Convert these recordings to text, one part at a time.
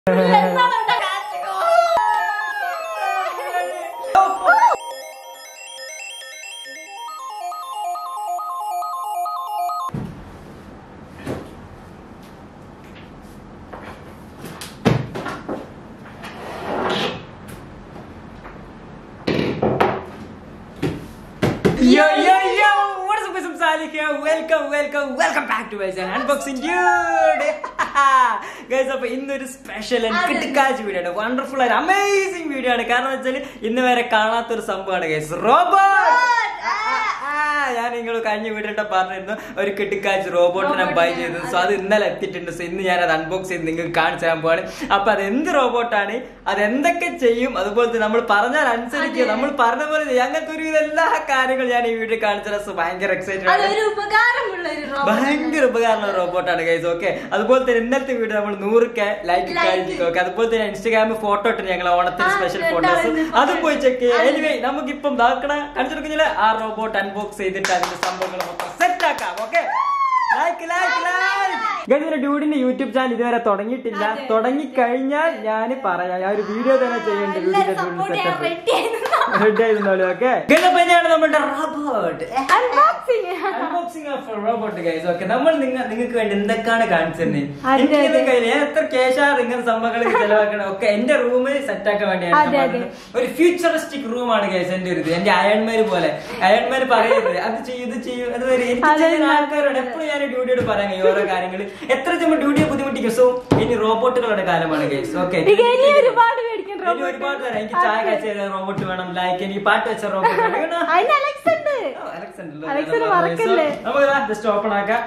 Yo, what is up, guys? I'm Salih here. Welcome back to my channel, Unboxing Dude. Guys, അപ്പോൾ ഇന്നൊരു special കിടക്കാച്ച് video ആണ്. Wonderful and amazing video ആണ്. കാരണം വെച്ചാൽ ഇന്ന് വരെ കാണാത്തൊരു സംഭവമാണ് ഗൈസ്, റോബോട്ട്. ഞാൻ നിങ്ങൾ കഴിഞ്ഞ വീഡിയോ പറഞ്ഞിരുന്നു ഒരു കിടക്കാച്ച് റോബോട്ടിനെ ബൈ ചെയ്തത്. സോ അത് ഇന്നലെ എത്തിയിട്ടുണ്ട്. സോ ഇന്ന് ഞാൻ അത് അൺബോക്സ് ചെയ്ത് നിങ്ങൾക്ക് കാണിച്ചു തരാൻ പോവാണ്. അപ്പൊ അത് എന്ത് റോബോട്ടാണ്, അതെന്തൊക്കെ ചെയ്യും, അതുപോലെ നമ്മൾ പറഞ്ഞാൽ അനുസരിക്കുക, നമ്മൾ പറഞ്ഞ പോലെ ചെയ്യും, അങ്ങനത്തെ ഒരു എല്ലാ കാര്യങ്ങളും ഞാൻ ഈ വീഡിയോ കാണിച്ചത്. സോ ഭയങ്കര എക്സൈറ്റഡ് ആണ്, ഭയങ്കര ഉപകാരമുള്ള റോബോട്ടാണ് ഗൈസ്. ഓക്കെ, അതുപോലെ തന്നെ ഇന്നത്തെ വീഡിയോ നമ്മൾ 100K ലൈക്ക് കഴിഞ്ഞു. ഓക്കെ, അതുപോലെ തന്നെ ഇൻസ്റ്റാഗ്രാമിൽ ഫോട്ടോ ഇട്ട് ഞങ്ങൾ ഓണത്തിന് സ്പെഷ്യൽ ഫോട്ടോസ് അതും പോയി ചെക്ക് ചെയ്യാം. എനിവേ നമുക്കിപ്പം കാണിച്ചെടുക്കുന്നില്ല ആ റോബോട്ട് അൺബോക്സ് ചെയ്തിട്ട് അതിന്റെ സംഭവങ്ങൾ മൊത്തം സെറ്റ് ആക്കാം. ഓക്കെ, ഡ്യൂഡിന്റെ യൂട്യൂബ് ചാനൽ ഇതുവരെ തുടങ്ങിയിട്ടില്ല. തുടങ്ങിക്കഴിഞ്ഞാൽ ഞാൻ പറയാം, ഞാൻ ഒരു വീഡിയോ തന്നെ ചെയ്യേണ്ട വീഡിയോ റെഡി ആയിരുന്നോളൂ. ഓക്കെ, തന്നെയാണ് നമ്മുടെ robot unboxing of robot guys. Okay, നമ്മൾ നിങ്ങൾക്ക് വേണ്ടി എന്തൊക്കെയാണ് കാണിച്ചത്, ഞാൻ എത്ര ക്യാഷാണ് ഇങ്ങനെ സംഭവങ്ങൾ ചെലവാക്കണം. ഒക്കെ എന്റെ റൂം സെറ്റ് ആക്കാൻ വേണ്ടിയാണ്. ഒരു ഫ്യൂച്ചറിസ്റ്റിക് റൂമാണ് ഗൈസ് എന്റെ ഒരു ഇത്. എന്റെ അയൺമാര് പോലെ അയൺമാര് പറയുന്നത് അത് ചെയ്യും ഇത് ചെയ്യും അത് വരെ എനിക്ക് ചെയ്യുന്ന ആൾക്കാരോട് എപ്പോഴും ഞാൻ ഡ്യൂട്ടിയോട് പറയാം ഓരോ കാര്യങ്ങൾ. എത്ര നമ്മൾ ഡ്യൂട്ടിയെ ബുദ്ധിമുട്ടിക്കും. സോ ഇനി റോബോട്ടുകളുടെ കാലമാണ് ഗൈസ്. ഓക്കെ, ഒരുപാട് തരാം. എനിക്ക് ചായ കാച്ച റോബോട്ട് വേണം, ലൈക്ക് എനിക്ക് പാട്ട് വെച്ച റോബോട്ട് വേണം. നമുക്ക് ജസ്റ്റ് ഓപ്പൺ ആക്കാം.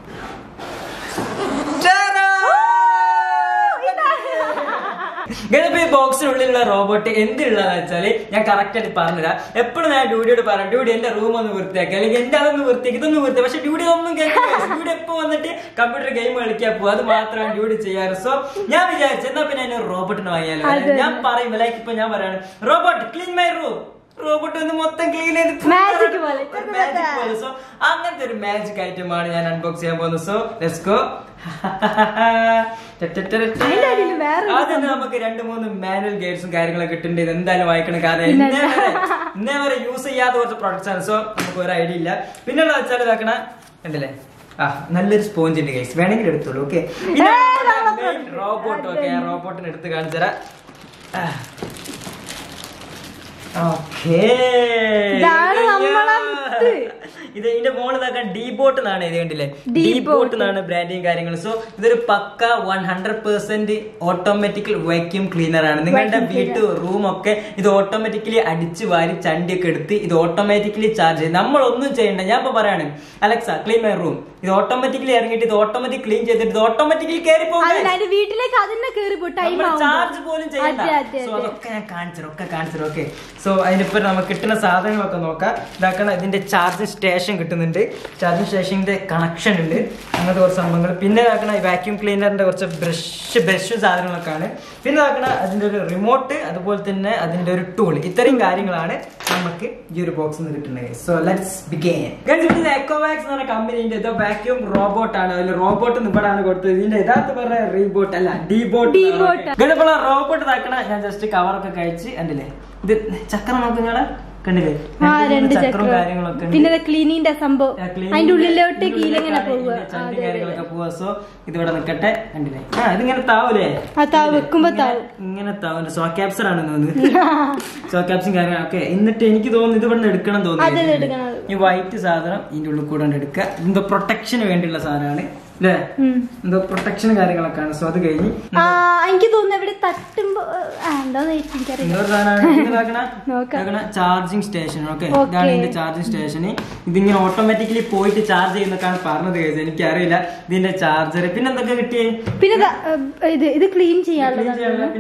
ഈ ബോക്സിനുള്ളിലുള്ള റോബോട്ട് എന്തിനുള്ളതെന്ന് വെച്ചാല് ഞാൻ കറക്റ്റ് ആയിട്ട് പറഞ്ഞുതരാം. എപ്പോഴും ഞാൻ ഡ്യൂഡിയോട് പറയാം, ഡ്യൂഡി എന്റെ റൂം ഒന്ന് വൃത്തിയാക്കി, അല്ലെങ്കിൽ എന്റെ അതൊന്ന് വൃത്തിയാക്കി, ഇതൊന്നും വൃത്തിയാക്കി. പക്ഷെ ഡ്യൂഡി ഒന്നും കേൾക്കില്ല. ഡ്യൂഡി എപ്പോ വന്നിട്ട് കമ്പ്യൂട്ടർ ഗെയിം കളിക്കാൻ പോകും, അത് മാത്രമാണ് ഡ്യൂഡി ചെയ്യാറ്. സോ ഞാൻ വിചാരിച്ചു എന്നാ പിന്നെ അതിന് റോബോട്ടിന് വാങ്ങിയാലോ. ഞാൻ പറയും ലൈക്ക് ഇപ്പൊ ഞാൻ പറയാണ്, robot clean my room. Robot ഒന്ന് മൊത്തം ക്ലീൻ ചെയ്ത് മാജിക് പോലെ. സോ അങ്ങനത്തെ ഒരു മാജിക് ഐറ്റം ആണ് ഞാൻ അൺബോക്സ് ചെയ്യാൻ പോകുന്നത്. So let's go. ആദ്യം നമുക്ക് 2-3 മാനുവൽ ഗൈഡ്സും കാര്യങ്ങളൊക്കെ കിട്ടുന്നുണ്ട്. ഇത് എന്തായാലും വായിക്കണം, കാരണം ഇന്നേ വരെ യൂസ് ചെയ്യാത്ത കുറച്ച് പ്രൊഡക്ട്സ് ആണ്. സോ നമുക്ക് ഒരു ഐഡിയ ഇല്ല. പിന്നെയുള്ള വെച്ചാൽ ഇതാക്കണ ഉണ്ടല്ലേ, നല്ലൊരു സ്പോഞ്ച് ഉണ്ട് ഗൈസ്, വേണമെങ്കിൽ എടുത്തോളൂ. ഓക്കെ, പിന്നെ റോബോട്ട്. ഓക്കെ, റോബോട്ടിന് എടുത്ത് കാണിച്ചുതരാം. ഇതിന്റെ മോള് ഇതാക്കാൻ ഡീബോട്ട് എന്നാണ് ഇത്, കണ്ടില്ലേ, ഡീബോട്ട് എന്നാണ് ബ്രാൻഡിങ് കാര്യങ്ങൾ. സോ ഇതൊരു പക്ക 100% ഓട്ടോമാറ്റിക്കൽ വാക്യൂം ക്ലീനർ ആണ്. നിങ്ങളുടെ വീട്ട് റൂം ഒക്കെ ഇത് ഓട്ടോമാറ്റിക്കലി അടിച്ചു വാരി ചണ്ടിയൊക്കെ എടുത്ത് ഇത് ഓട്ടോമാറ്റിക്കലി ചാർജ് ചെയ്യും. നമ്മളൊന്നും ചെയ്യണ്ട. ഞാൻ ഇപ്പൊ പറയാണ്, അലക്സ ക്ലീൻ മൈ റൂം, ഇത് ഓട്ടോമാറ്റിക്കലി ഇറങ്ങിയിട്ട് ഇത് ഓട്ടോമാറ്റിക് ക്ലീൻ ചെയ്തിട്ട് ഇത് ഓട്ടോമാറ്റിക്കലി കയറി പോകും. ചാർജ് പോലും ചെയ്യണ്ട. സോ അതൊക്കെ ഞാൻ കാണിച്ചു. ഓക്കെ, സോ അതിനിപ്പോ നമുക്ക് കിട്ടുന്ന സാധനങ്ങളൊക്കെ നോക്കാം. ഇതാക്കണം, ഇതിന്റെ ചാർജിങ് സ്റ്റേഷൻ കിട്ടുന്നുണ്ട്, ചാർജിങ് സ്റ്റേഷന്റെ കണക്ഷൻ ഉണ്ട്, അങ്ങനത്തെ കുറച്ച് സംഭവങ്ങൾ. പിന്നെ ഇതാക്കണം വാക്യൂം ക്ലീനറിന്റെ കുറച്ച് ബ്രഷ് സാധനങ്ങളൊക്കെ ആണ്. പിന്നെ ഇതാക്കണം അതിന്റെ ഒരു റിമോട്ട്, അതുപോലെ തന്നെ അതിന്റെ ഒരു ടൂൾ. ഇത്രയും കാര്യങ്ങളാണ് നമുക്ക് ഈ ഒരു ബോക്സിൽ നിന്ന് കിട്ടുന്നത്. So let's begin. എക്കോവാക്സ് എന്ന് പറഞ്ഞ കമ്പനിന്റെ ഇത് വാക്യൂം റോബോട്ട് ആണ്. അതിൽ റോബോട്ട് ഇവിടെയാണ് കൊടുത്തത്. ഇതിന്റെ യഥാർത്ഥ പറഞ്ഞ റീബോട്ട് അല്ല, ഡീബോട്ട്. ഇപ്പോൾ റോബോട്ട് ഇതാക്കണ ഞാൻ ജസ്റ്റ് കവറൊക്കെ കഴിച്ച് കണ്ടില്ലേ, ഇത് ചക്രം നോക്കുന്നയാളെ കണ്ടില്ലേ, ചക്രവും കാര്യങ്ങളൊക്കെ പിന്നെ ക്ലീനിന്റെ സംഭവം അതിന്റെ ഉള്ളിലോട്ട് ചണ്ടി കാര്യങ്ങളൊക്കെ പോവാ. സോ ഇതിവിടെ നിൽക്കട്ടെ, കണ്ടില്ലേ, ഇതിങ്ങനെ താവൂലേ, വെക്കുമ്പോ ഇങ്ങനെ താവും. സോ ക്യാപ്സർ ആണ് തോന്നുന്നത്, സോ ക്യാപ്സും കാര്യങ്ങളൊക്കെ. എന്നിട്ട് എനിക്ക് തോന്നുന്നു ഇത് ഇവിടെ നിന്ന് എടുക്കണം തോന്നുന്നു. ഈ വൈറ്റ് സാധനം ഇതിന്റെ ഉള്ളിൽ കൂടെ എടുക്കുക. എന്തോ പ്രൊട്ടക്ഷന് വേണ്ടിയുള്ള സാധനമാണ് അല്ലേ, എന്തോ പ്രൊട്ടക്ഷൻ കാര്യങ്ങളൊക്കെയാണ്. സോ അത് കഴിഞ്ഞ് എനിക്ക് തോന്നുന്നു ഇവിടെ തട്ടുമ്പോ ചാർജിങ് സ്റ്റേഷൻ. ഓക്കെ, ഇതാണ് ഇതിന്റെ ചാർജിങ് സ്റ്റേഷന്. ഇതിങ്ങനെ ഓട്ടോമാറ്റിക്കലി പോയിട്ട് ചാർജ് ചെയ്യുന്നൊക്കെയാണ് പറഞ്ഞത് കേസ്, എനിക്കറിയില്ല ഇതിന്റെ ചാർജർ. പിന്നെ എന്തൊക്കെ കിട്ടിയേ, പിന്നെ ഇത് ക്ലീൻ ചെയ്യാറുള്ളത്.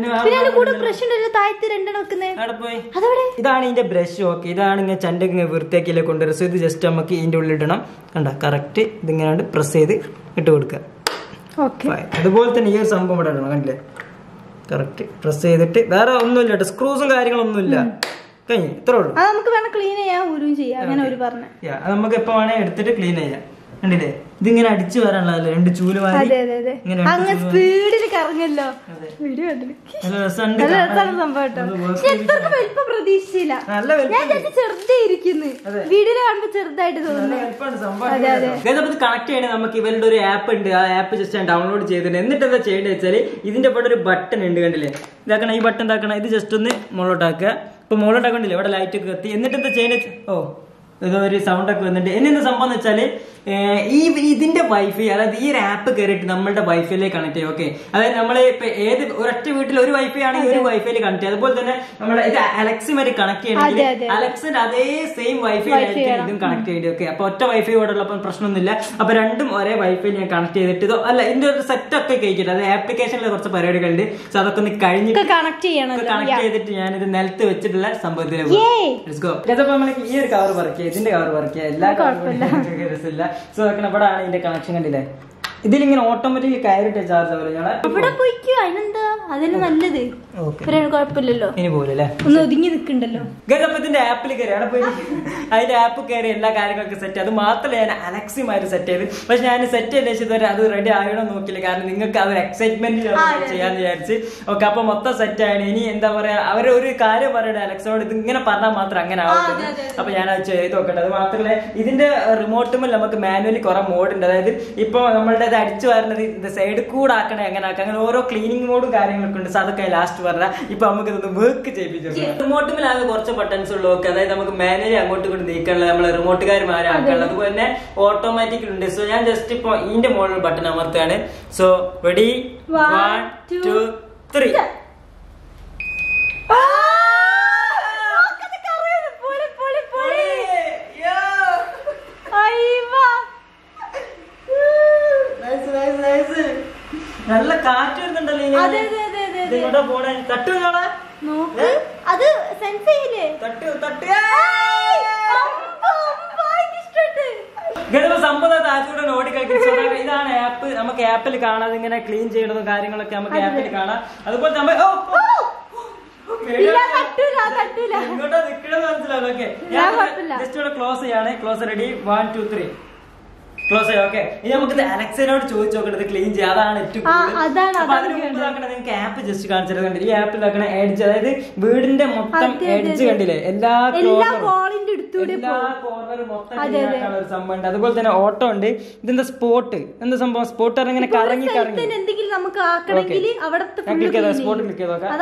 ഇതാണ് ഇതിന്റെ ബ്രഷ്. ഓക്കെ, ഇതാണ് ഇങ്ങനെ ചണ്ടൊക്കെ വൃത്തിയാക്കിയില്ലേ കൊണ്ടുവരും. സോ ഇത് ജസ്റ്റ് നമുക്ക് ഇതിന്റെ ഉള്ളിൽ ഇടണം. കണ്ട കറക്റ്റ് ഇതിങ്ങനെ പ്രസ് ചെയ്ത് ഇട്ട് കൊടുക്കുക. അതുപോലെ തന്നെ ഈ ഒരു സംഭവം ഇവിടെ ഇടണം, കണ്ടില്ലേ, കറക്റ്റ് പ്രസ് ചെയ്തിട്ട്. വേറെ ഒന്നുമില്ല കേട്ടോ, സ്ക്രൂസും കാര്യങ്ങളൊന്നുമില്ല. കഴിഞ്ഞു, ഇത്രേ ഉള്ളൂ. നമുക്ക് വേണം ക്ലീൻ ചെയ്യാം, നമുക്ക് എപ്പോ വേണേ എടുത്തിട്ട് ക്ലീൻ ചെയ്യാം. കണ്ടില്ലേ ഇതിങ്ങനെ അടിച്ചു വരാനുള്ളതല്ലേ 2 ചൂല് മാറി അങ്ങ് സ്പീഡിൽ കറങ്ങല്ലോ. വീഡിയോ വലിപ്പം പ്രതീക്ഷിച്ചില്ല. ഞാൻ ചെറുതായിരിക്കുന്നു, വീഡിയോയിൽ കാണുമ്പോ ചെറുതായിട്ട് തോന്നുന്നു. കണക്ട് ചെയ്യണേ നമുക്ക് ഇവരുടെ ഒരു ആപ്പ് ഉണ്ട്. ആ ആപ്പ് ജസ്റ്റ് ഞാൻ ഡൗൺലോഡ് ചെയ്തിട്ടുണ്ട്. എന്നിട്ട് എന്താ ചെയ്യേണ്ടത് വെച്ചാല് ഇതിന്റെ ഇവിടെ ഒരു ബട്ടൺ ഉണ്ട് കണ്ടില്ലേ, ഇതാക്കണം. ഈ ബട്ടൺ ഇതാക്കണം. ഇത് ജസ്റ്റ് ഒന്ന് മുകളിലോട്ടാക്കുക. ഇപ്പൊ മുകളിലോട്ടാക്കണ്ടില്ലേ ഇവിടെ ലൈറ്റ് ഒക്കെ കത്തി. എന്നിട്ട് എന്താ ചെയ്യേണ്ടത്, ഇതോ ഒരു സൗണ്ട് ഒക്കെ വന്നിട്ട് എന്നെന്താ സംഭവം എന്ന് വെച്ചാല് ഇതിന്റെ വൈഫൈ, അതായത് ഈ ഒരു ആപ്പ് കയറിയിട്ട് നമ്മളുടെ വൈഫൈയിലേക്ക് കണക്ട് ചെയ്യും. ഓക്കെ, അതായത് നമ്മള് ഇപ്പൊ ഏത് ഒരൊറ്റ വീട്ടിൽ ഒരു വൈഫൈ ആണെങ്കിൽ ഒരു വൈഫൈയിൽ കണക്ട് ചെയ്യും. അതുപോലെ തന്നെ നമ്മളെ ഇത് അലക്സുമായിട്ട് കണക്ട് ചെയ്യണമെങ്കിൽ അലക്സിന്റെ അതേ സെയിം വൈഫൈ ആയിരിക്കും ഇതും കണക്ട് ചെയ്യേണ്ടത്. ഓക്കെ, അപ്പൊ ഒറ്റ വൈഫൈ കൂടെ ഉള്ളപ്പോൾ പ്രശ്നമൊന്നുമില്ല. അപ്പൊ രണ്ടും ഒരേ വൈഫൈ ഞാൻ കണക്ട് ചെയ്തിട്ട് ഇതോ അല്ല ഇതിന്റെ ഒരു സെറ്റ് ഒക്കെ കഴിക്കട്ടെ. അത് ആപ്ലിക്കേഷനിലെ കുറച്ച് പരിപാടികളുണ്ട്. സോ അതൊക്കെ ഒന്ന് കഴിഞ്ഞിട്ട് കണക്ട് ചെയ്തിട്ട് ഞാനിത് നിലത്ത് വെച്ചിട്ടുള്ള സംഭവത്തിലേക്ക് ഈ ഒരു കവർ വർക്ക് ചെയ്യാം, ഇതിന്റെ കവർ വർക്ക് ചെയ്യാം, എല്ലാ കവറും രസമില്ല. സോ ഇവിടെ ആണ് ഇതിന്റെ കണക്ഷൻ കണ്ടില്ലേ. ഇതിലിങ്ങനെ ഓട്ടോമാറ്റിക്കലി കയറിട്ട് ചാർജ് നല്ലത് കുഴപ്പമില്ലല്ലോ. ഇനി പോലല്ലേ ഒന്ന് ഒതുങ്ങി നിൽക്കണ്ടല്ലോ. ഇതിന്റെ ആപ്പിൽ കയറി അവിടെ പോയി അതിന്റെ ആപ്പ് കയറി എല്ലാ കാര്യങ്ങളൊക്കെ സെറ്റ്. അത് മാത്രമല്ല ഞാൻ അലക്സുമായിട്ട് സെറ്റ് ചെയ്ത്. പക്ഷെ ഞാൻ സെറ്റ് ചെയ്ത ശേഷം അത് റെഡി ആയണോ നോക്കില്ല. കാരണം നിങ്ങൾക്ക് അത് എക്സൈറ്റ്മെന്റ് ചെയ്യാന്ന് വിചാരിച്ച്. ഓക്കെ, അപ്പൊ മൊത്തം സെറ്റ് ആണ്. ഇനി എന്താ പറയാ അവര് ഒരു കാര്യം പറയണേ അലക്സോട് ഇത് ഇങ്ങനെ പറഞ്ഞാൽ മാത്രം അങ്ങനെ ആവുന്നത്. അപ്പൊ ഞാൻ അത് ചെയ്ത് നോക്കട്ടെ. അത് മാത്രമല്ല ഇതിന്റെ റിമോട്ടുമ്പോൾ നമുക്ക് മാനുവലി കുറെ മോഡ് ഉണ്ട്. അതായത് ഇപ്പൊ നമ്മളുടെ അടിച്ചു വരുന്നത് ഇത് സൈഡ് കൂടെ ആക്കണേ, അങ്ങനെ ആക്കാം. അങ്ങനെ ഓരോ ക്ലീനിങ് മോഡും കാര്യങ്ങളൊക്കെ ഉണ്ട്. സോ അതൊക്കെ ലാസ്റ്റ് പറഞ്ഞാൽ ഇപ്പൊ നമുക്ക് ഇതൊന്ന് വർക്ക് ചെയ്യിപ്പിച്ചു. റിമോട്ടിൽ ആകെ കുറച്ച് ബട്ടൺസ് ഉള്ളൂ. ഓക്കെ, അതായത് നമുക്ക് മാനുവലി അങ്ങോട്ട് കൊണ്ട് നീക്കാനുള്ളത്, നമ്മളെ റിമോട്ടുകാരുമാരെ ആക്കാനുള്ളത്. അതുപോലെ തന്നെ ഓട്ടോമാറ്റിക് ഉണ്ട്. സോ ഞാൻ ജസ്റ്റ് ഇപ്പൊ ഇതിന്റെ മോഡൽ ബട്ടൺ അമർത്തുകയാണ്. So ready 1 2 3. നല്ല കാറ്റ് വരുന്നുണ്ടല്ലോ. ഇങ്ങോട്ടാ പോണേ. തട്ടു സംഭവം താഴത്തൂടെ ഓടി കളിക്കുന്നത്. ഇതാണ് ആപ്പ്. നമുക്ക് ആപ്പിൽ കാണാതെ ഇങ്ങനെ ക്ലീൻ ചെയ്യണതും കാര്യങ്ങളൊക്കെ നമുക്ക് ആപ്പിൽ കാണാം. അതുപോലെ നമ്മൾ ഇങ്ങോട്ടാ നിക്കണെന്ന് മനസ്സിലാവും. ഓക്കെ, ജസ്റ്റ് ഇവിടെ ക്ലോസ് ചെയ്യാണ്. ക്ലോസ് റെഡി 1 2 3 ക്ലോസ് ആയി. ഓക്കെ, ഇനി നമുക്ക് അലക്സയോട് ചോദിച്ചു നോക്കണത് ക്ലീൻ ചെയ്യാം. അതാണ് ഏറ്റവും നിങ്ങൾക്ക് ആപ്പ് ജസ്റ്റ് കാണിച്ചിട്ടുണ്ട്. ഈ ആപ്പിൽ എഡ്ജ്, അതായത് വീടിന്റെ മൊത്തം എഡ്ജ് കണ്ടില്ലേ, എല്ലാ കോർണറും മൊത്തം ഒരു സംഭവം ഉണ്ട്. അതുപോലെ തന്നെ ഓട്ടോ ഉണ്ട്. ഇതെന്താ സ്പോട്ട്, എന്താ സംഭവം സ്പോട്ട് ഇങ്ങനെ കറങ്ങി കറങ്ങി സ്പോട്ട് ക്ലിക്ക് ചെയ്ത് നോക്കാം.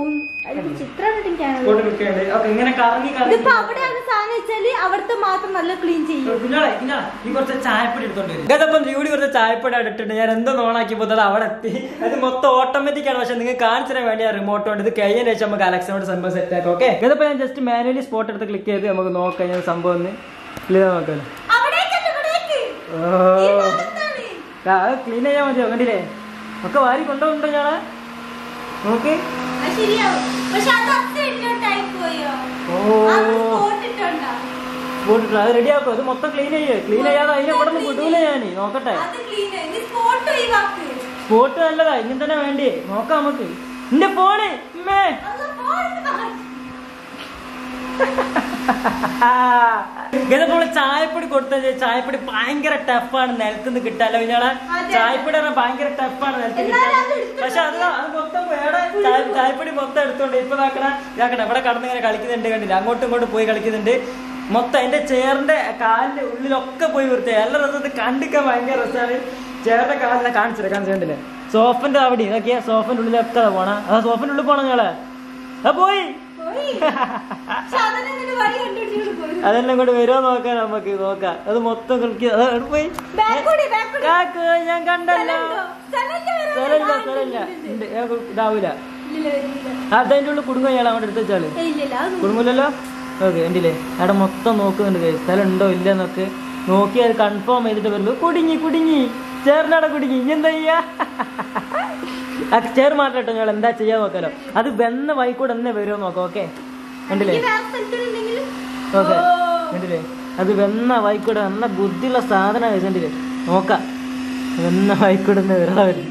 ഇങ്ങനെ കറങ്ങി കറങ്ങി അവിടുത്തെ മാത്രം നല്ല ക്ലീൻ ചെയ്യും. ഈ കുറച്ച് ചായപ്പൊടി എടുത്തോണ്ട് വരും. ഇവിടെ കുറച്ച് ചായപ്പൊടി ഇട്ടിട്ടുണ്ട്. ഞാൻ എന്തോ ഓണാക്കിയപ്പോ അത് അവിടെ എത്തി. അത് മൊത്തം ഓട്ടോമാറ്റിക് ആണ്. പക്ഷെ നിങ്ങൾക്ക് കാണിച്ചു തരാൻ വേണ്ടി ആ റിമോട്ട് ഉണ്ട്. ഇത് കഴിഞ്ഞ ശേഷം നമുക്ക് അലക്സയോട് സംഭവം സെറ്റ് ആക്കാം. ഓക്കെ, ഇതിപ്പോ ഞാൻ ജസ്റ്റ് മാനുവലി സ്പോട്ട് എടുത്ത് ക്ലിക്ക് ചെയ്ത് നമുക്ക് നോക്കാം ഞാൻ സംഭവം ഒന്ന് ക്ലിയർ നോക്കാം. ക്ലീൻ ചെയ്യാൻ മതിയോ? കണ്ടില്ലേ ഒക്കെ വാരി കൊണ്ടുപോകുന്നുണ്ടോ ഞാളെ നോക്ക്. അത് റെഡി ആക്കും. അത് മൊത്തം ക്ലീൻ ചെയ്യേ. ക്ലീൻ ചെയ്യാതെ അതിനെ ഇവിടെ നിന്ന് വിടൂല ഞാൻ. നോക്കട്ടെ, സ്പോട്ട് നല്ലതാ. ഇങ്ങനെ തന്നെ വേണ്ടി നോക്കാം നമുക്ക്. എന്റെ ഫോണ് ഇതേപോലെ ചായപ്പൊടി കൊടുത്താൽ ചായപ്പൊടി ഭയങ്കര ടഫാണ് നിലത്തുനിന്ന് കിട്ടാലോ. ഇയാളെ ചായപ്പൊടി പറഞ്ഞാൽ ഭയങ്കര ടഫാണ് നിലത്ത് കിട്ടാൻ. പക്ഷെ അത് മൊത്തം വേറെ ചായപ്പൊടി മൊത്തം എടുത്തോണ്ട് ഇപ്പൊ ഇതാക്കണ ഇവിടെ കടന്നിങ്ങനെ കളിക്കുന്നുണ്ട്. കണ്ടില്ല, അങ്ങോട്ടും ഇങ്ങോട്ടും പോയി കളിക്കുന്നുണ്ട്. മൊത്തം എന്റെ ചെയറിന്റെ കാലിന്റെ ഉള്ളിലൊക്കെ പോയി വൃത്തിയായി. നല്ല രസത്തിൽ കണ്ടിക്കാൻ ഭയങ്കര രസമാണ്. ചെയറിന്റെ കാലിനെ കാണിച്ചില്ലേ, സോഫന്റെ അവിടെ ഇതൊക്കെയാ. സോഫന്റെ ഉള്ളിലൊക്കെ പോണ. ആ സോഫന്റെ ഉള്ളിൽ പോണ ഞങ്ങളെ പോയി. അതെല്ലാം കൂടെ വരുമോ നോക്കാൻ നമുക്ക് നോക്കാം. അത് മൊത്തം പോയി. ഞാൻ കണ്ടല്ലോ. സ്ഥലമില്ല ഇതാവൂല. അതിന്റെ ഉള്ളിൽ കുടുങ്ങോ ഇയാൾ അങ്ങോട്ട് എടുത്ത് വെച്ചാല് കുടുങ്ങില്ലല്ലോ. ഓക്കെ, ഉണ്ടല്ലേ അവിടെ മൊത്തം നോക്കുന്നുണ്ട്. സ്ഥലം ഉണ്ടോ ഇല്ലെന്നൊക്കെ നോക്കി അത് കൺഫേം ചെയ്തിട്ട് വരുമ്പോ കുടുങ്ങി ചേറിനവിടെ കുടുങ്ങി. ഇനി എന്താ ചെയ്യാ? ആ ചേർ മാറ്റട്ടോ ഞങ്ങൾ എന്താ ചെയ്യാൻ നോക്കാലോ. അത് വെന്ന വൈക്കൂടെ തന്നെ വരുമോ നോക്കാം. ഓക്കെ, ഉണ്ടല്ലേ ഓക്കെ, ഉണ്ടല്ലേ അത് വെന്ന വൈക്കൂടെ നല്ല ബുദ്ധിയുള്ള സാധനം വെച്ചിട്ടില്ലേ. നോക്കാം, വെന്ന വൈക്കൂടെ തന്നെ വരാ വരും.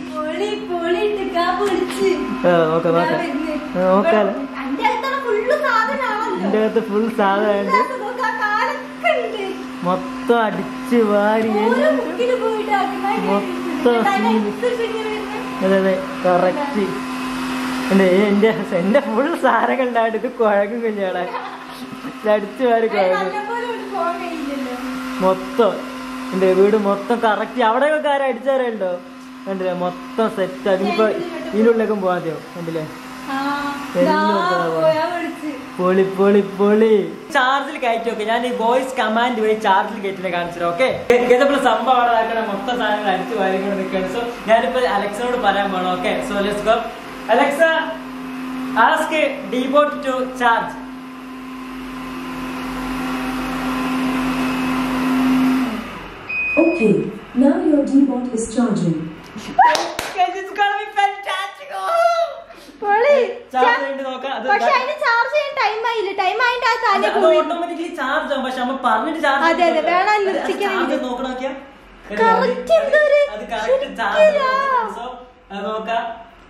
നോക്കാലോ. എന്റെ അകത്ത് ഫുൾ സാധനമുണ്ട്. മൊത്തം മൊത്തം അടിച്ച് വാരി അതെ അതെ കറക്റ്റ്. എന്റെ ഫുൾ സാധനങ്ങളുണ്ടായിട്ട് ഇത് കുഴക്കും കഴിഞ്ഞാടാ അടിച്ചു വാരി കുഴക്കും മൊത്തം. എന്റെ വീട് മൊത്തം കറക്റ്റ്. അവിടെയൊക്കെ ആരും അടിച്ചാറുണ്ടോ കണ്ടില്ലേ? മൊത്തം സെറ്റ്. അതിനിപ്പോ ഇതിനുള്ളിലേക്കും പോവാതെയോ കണ്ടില്ലേ? പൊളി പൊളി പൊളി. ചാർജിൽ കയറ്റി നോക്കെ. ഞാൻ ഈ വോയിസ് കമാൻഡ് വഴി ചാർജിൽ കയറ്റിനെ കാണിച്ചു. ഓക്കെ, ഇതേപോലെ സംഭവം അവിടെ മൊത്തം സാധനങ്ങൾ അടിച്ചു വാരിക്കൊണ്ട് നിൽക്കുകയാണ്. സോ ഞാനിപ്പോ അലക്സനോട് പറയാൻ പോകണം. Okay, so let's go. Alexa, ask Deebot to charge. Okay, now your D-bot is charging. Guys, it's gonna be fantastic. Automatically charge ആവും. പക്ഷെ നമ്മൾ പറഞ്ഞിട്ട് ചാർജ് നോക്കണോക്കിയാ അത് കറക്റ്റ് ചാർജ് നോക്കാം.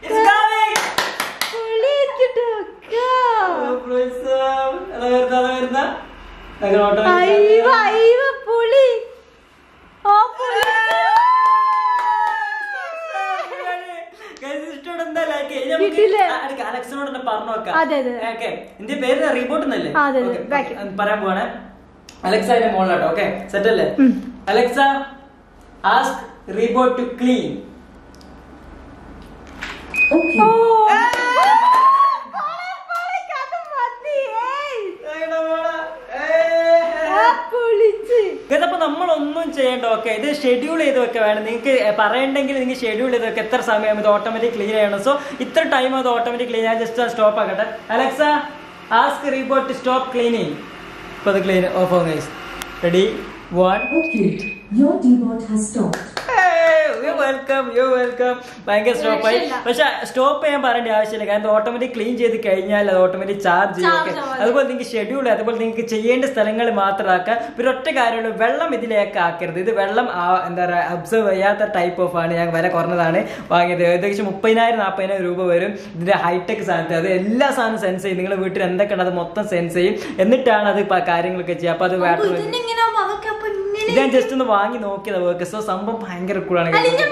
അലക്സനോട് തന്നെ പറഞ്ഞു നോക്കാം. എന്റെ പേര് റീബോട്ട് എന്നല്ലേ പറയാൻ പോവാണ്. അലക്സ എന്റെ മോളാട്ടോ. ഓക്കെ, സെറ്റ് അല്ലേ? Alexa, ask Deebot to clean. ഇതപ്പോ നമ്മളൊന്നും ചെയ്യണ്ട. ഓക്കെ, ഇത് ഷെഡ്യൂൾ ചെയ്തൊക്കെ വേണം. നിങ്ങൾക്ക് പറയണ്ടെങ്കിൽ നിങ്ങൾ ഷെഡ്യൂൾ ചെയ്തൊക്കെ എത്ര സമയം ഇത് ഓട്ടോമാറ്റിക് ക്ലീൻ ചെയ്യണം. സോ ഇത്ര ടൈം അത് ഓട്ടോമാറ്റിക് ക്ലീൻ. ഞാൻ ജസ്റ്റ് സ്റ്റോപ്പ് ആക്കട്ടെ. Alexa, ask Deebot stop cleaning. ഇപ്പൊ അത് ക്ലീൻ ഓഫ് ആവും guys. Ready? 1. Your D-bot has stopped. ഭയങ്കര സ്റ്റോപ്പ് ആയി. പക്ഷെ സ്റ്റോപ്പ് ചെയ്യാൻ പറയേണ്ട ആവശ്യമില്ല. കാരണം ഓട്ടോമാറ്റിക് ക്ലീൻ ചെയ്ത് കഴിഞ്ഞാൽ അത് ഓട്ടോമാറ്റിക് ചാർജ് ചെയ്യും. അതുപോലെ നിങ്ങൾക്ക് ഷെഡ്യൂൾ, അതുപോലെ നിങ്ങൾക്ക് ചെയ്യേണ്ട സ്ഥലങ്ങൾ മാത്രമാക്കുക. പിന്നെ ഒറ്റ കാര്യമുള്ളൂ, വെള്ളം ഇതിലേക്ക് ആക്കരുത്. ഇത് വെള്ളം എന്താ പറയുക അബ്സർവ് ചെയ്യാത്ത ടൈപ്പ് ഓഫ് ആണ്. ഞാൻ വില കുറഞ്ഞതാണ് വാങ്ങിയത്. ഏകദേശം 30,000-40,000 രൂപ വരും. ഇതിന്റെ ഹൈടെക് സാധനത്തിൽ അത് എല്ലാ സാധനവും സെൻസ് ചെയ്യും. നിങ്ങളുടെ വീട്ടിൽ എന്തൊക്കെയാണ് അത് മൊത്തം സെൻസ് ചെയ്യും. എന്നിട്ടാണ് അത് കാര്യങ്ങളൊക്കെ ചെയ്യുക. അപ്പൊ അത് ഞാൻ ജസ്റ്റ് ഒന്ന് വാങ്ങി നോക്കിയത് വർക്ക്. സോ സംഭവം ഭയങ്കര കൂളാണ്.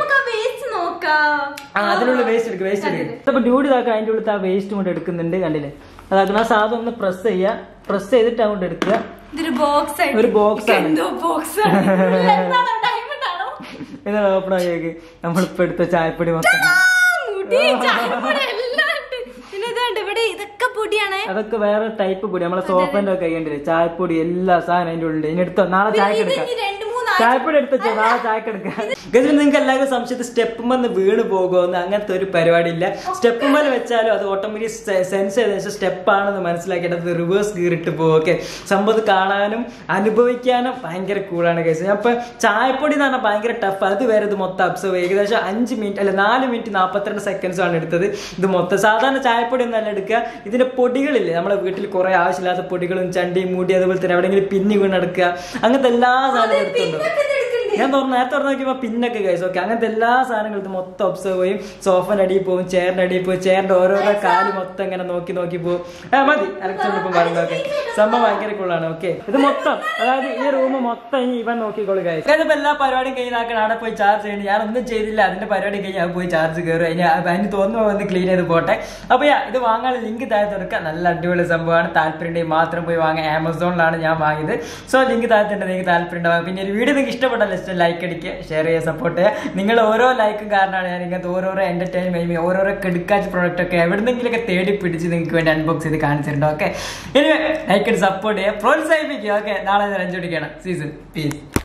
അതിനുള്ള വേസ്റ്റ് എടുക്കും. അപ്പൊ ഡ്യൂട്ടി ഇതാക്കുക. അതിന്റെ ഉള്ളിൽ ആ വേസ്റ്റ് കൊണ്ട് എടുക്കുന്നുണ്ട്. കണ്ടില്ലേ? അതാക്കുന്ന ആ സാധനം ഒന്ന് പ്രസ് ചെയ്യുക. പ്രസ് ചെയ്തിട്ട് അങ്ങോട്ട് എടുക്കുക. ഒരു ബോക്സ് ആണ്. എന്നാണ് ഓപ്പൺ ആക്കിയേക്ക്. നമ്മളിപ്പോ എടുത്ത ചായപ്പൊടി മൊത്തം അതൊക്കെ വേറെ ടൈപ്പ് പൊടി. നമ്മളെ സോഫന്റെ ഒക്കെ കണ്ടില്ലേ? ചായപ്പൊടി എല്ലാ സാധനം അതിന്റെ ഉള്ളിൽ. ഇനി എടുത്തോ, നാളെ ചായക്ക് എടുക്കാം. ചായപ്പൊടി എടുത്തോ, നാളെ ചായക്ക് എടുക്കാം. നിങ്ങൾക്ക് എല്ലാവരും സംശയത്തിൽ സ്റ്റെപ്പുമെന്ന് വീണ് പോകുമെന്ന്. അങ്ങനത്തെ ഒരു പരിപാടി ഇല്ല. സ്റ്റെപ്പുമെന്ന് വെച്ചാലും അത് ഓട്ടോമാറ്റിക് സെൻസ് ചെയ്തതിനു ശേഷം സ്റ്റെപ്പാണെന്ന് മനസ്സിലാക്കിയിട്ട് അത് റിവേഴ്സ് ഗിയറിട്ട് പോകും. ഓക്കെ, സംഭവം കാണാനും അനുഭവിക്കാനും ഭയങ്കര കൂളാണ് കേസ്. അപ്പൊ ചായപ്പൊടി എന്ന് പറഞ്ഞാൽ ഭയങ്കര ടഫ്. അത് വരെ ഇത് മൊത്തം അബ്സർവ് ഏകദേശം 5 മിനിറ്റ് അല്ല 4 മിനിറ്റ് 42 സെക്കൻഡ്സ് ആണ് എടുത്തത്. ഇത് മൊത്തം സാധാരണ ചായപ്പൊടി ഒന്നല്ല എടുക്കുക. ഇതിന്റെ പൊടികളില്ലേ, നമ്മളെ വീട്ടിൽ കുറെ ആവശ്യമില്ലാത്ത പൊടികളും ചണ്ടിയും മൂടി, അതുപോലെ തന്നെ എവിടെയെങ്കിലും പിന്നി വീണെടുക്കുക, അങ്ങനത്തെ എല്ലാ സാധനവും എടുത്തുണ്ടോ. ഞാൻ നേരത്തെ തുറന്നു നോക്കിയപ്പോ പിന്നൊക്കെ കഴിച്ചു. ഓക്കെ, അങ്ങനത്തെ എല്ലാ സാധനങ്ങളും ഇത് മൊത്തം ഒബ്സർവ് ചെയ്യും. സോഫന്റെ അടിയിൽ പോകും, ചെയറിന്റെ അടിയിൽ പോകും, ചെയറിന്റെ ഓരോരോ കാല് മൊത്തം ഇങ്ങനെ നോക്കി പോകും. മതി അലക്സോടൊപ്പം പറഞ്ഞു. ഓക്കെ, സംഭവം ഭയങ്കര കൂളാണ്. ഓക്കെ, ഇത് മൊത്തം അതായത് ഈ റൂം മൊത്തം ഇനി ഇവൻ നോക്കിക്കോളൂ ഗൈസ്. ഇതിപ്പോ എല്ലാ പരിപാടിയും കഴിഞ്ഞാൽ അവിടെ പോയി ചാർജ് ചെയ്യണം. ഞാനൊന്നും ചെയ്തില്ല. അതിന്റെ പരിപാടി കഴിഞ്ഞാൽ അത് പോയി ചാർജ് കയറും. അതിന് തോന്നുന്നു വന്ന് ക്ലീൻ ചെയ്ത് പോട്ടെ. അപ്പൊ ഇത് വാങ്ങാൻ ലിങ്ക് താഴെ തുറക്കുക. നല്ല അടിപൊളി സംഭവമാണ്. താല്പര്യം മാത്രം പോയി വാങ്ങാൻ. ആമസോണിലാണ് ഞാൻ വാങ്ങിയത്. സോ ലിങ്ക് താഴത്തുണ്ട്. നിങ്ങൾക്ക് താല്പര്യം ഉണ്ടാവാം. പിന്നെ ഒരു വീഡിയോ നിങ്ങൾക്ക് ഇഷ്ടപ്പെട്ടല്ല ലൈക്ക് അടിക്കുക, ഷെയർ ചെയ്യുക, സപ്പോർട്ട് ചെയ്യുക. നിങ്ങൾ ഓരോ ലൈക്കും കാരണമാണ് ഞാൻ ഇങ്ങനത്തെ ഓരോരോ എന്റർടൈൻമെന്റ് ഓരോരോ കിടക്കാച്ച പ്രോഡക്റ്റ് ഒക്കെ എവിടെന്നെങ്കിലൊക്കെ തേടി പിടിച്ച് നിങ്ങൾക്ക് വേണ്ടി അൺബോക്സ് ചെയ്ത് കാണിച്ചിട്ടുണ്ട്. ഓക്കെ, ഇനി ലൈക്ക് അടി സപ്പോർട്ട് ചെയ്യുക, പ്രോത്സാഹിപ്പിക്കുക. ഓക്കെ, നാളെ 5 മണിക്കാണ് സീസൺ. പീസ്.